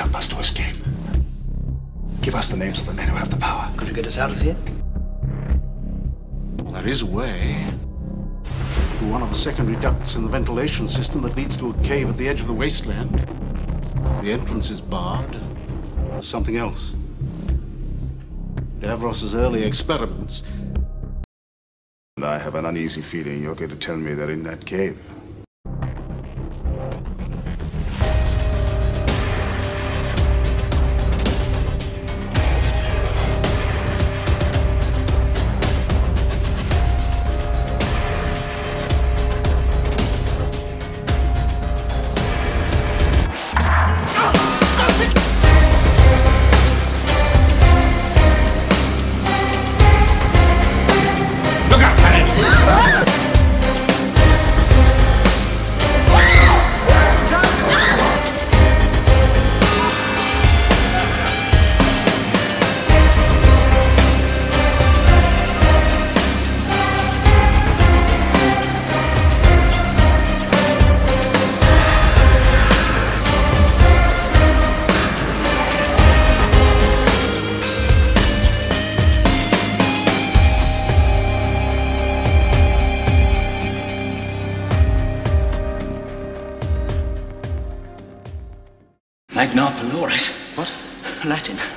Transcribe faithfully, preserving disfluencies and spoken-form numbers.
help us to escape. Give us the names of the men who have the power. Could you get us out of here? Well, there is a way. Through one of the secondary ducts in the ventilation system that leads to a cave at the edge of the wasteland. The entrance is barred. There's something else. Davros's early experiments. And I have an uneasy feeling you're going to tell me they're in that cave. Magna Paloris. What? Latin.